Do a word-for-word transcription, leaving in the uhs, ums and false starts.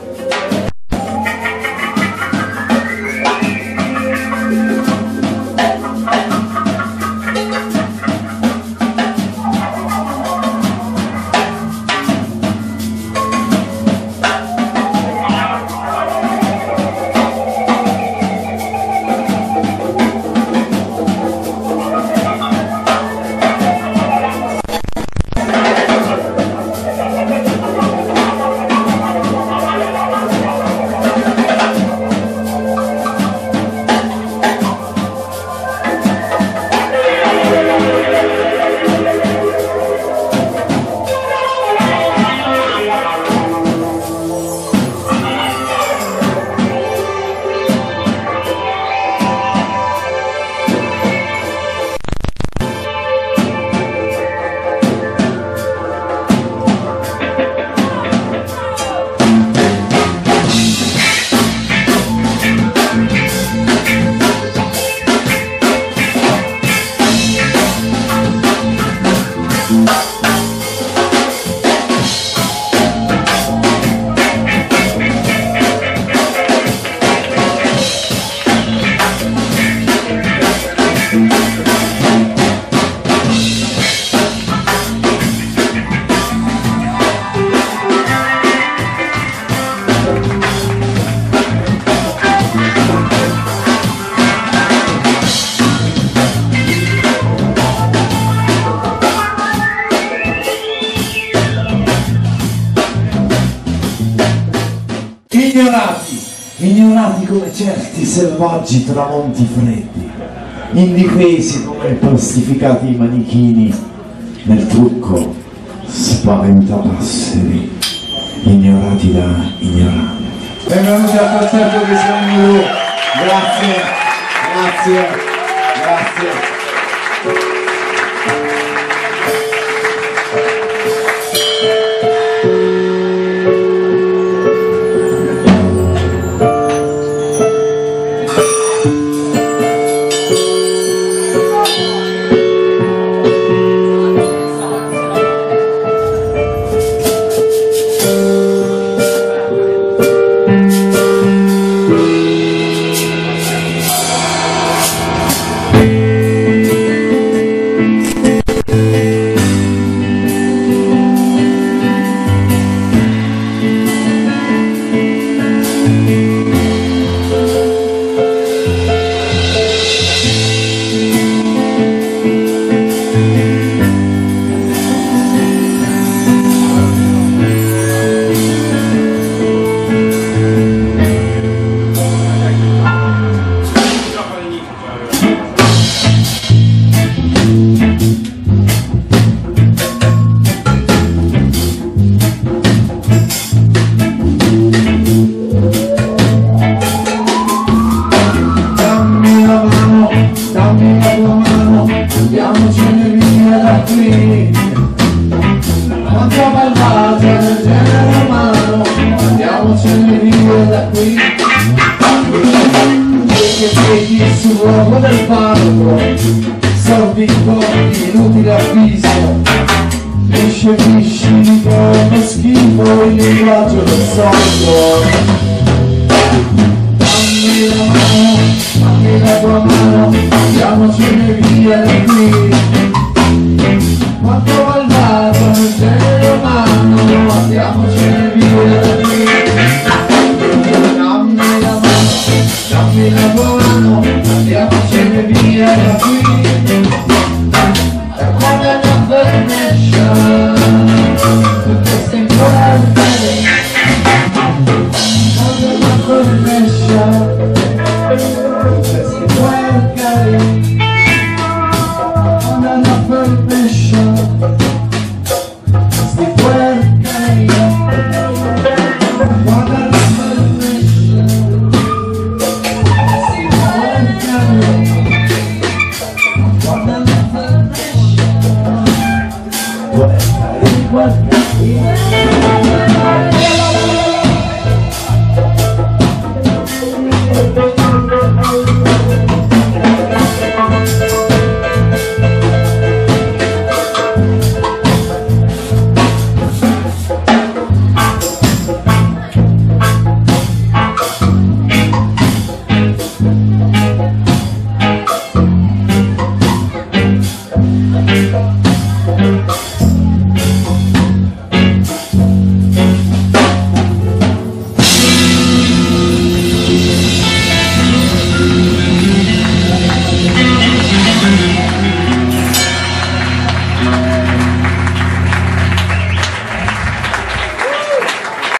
Ignorati, ignorati come certi selvaggi tramonti freddi, indifesi come plastificati manichini nel trucco spaventapasseri, ignorati da ignoranti. Benvenuti al concerto di Siamo Lu, grazie, grazie, grazie. Sul luogo del parco, salvi pochi, inutile avviso, ricevisci come schifo il linguaggio del sonno. Dammi la mano, dammi la tua mano, andiamocene via da qui. Quanto malvato nel genere umano, andiamocene via da qui. Dammi la mano, dammi la tua mano, andiamocene via da qui. E come una permission, questa in quarantena. Come una permission, questa in quarantena. Come una permission, questa in quarantena.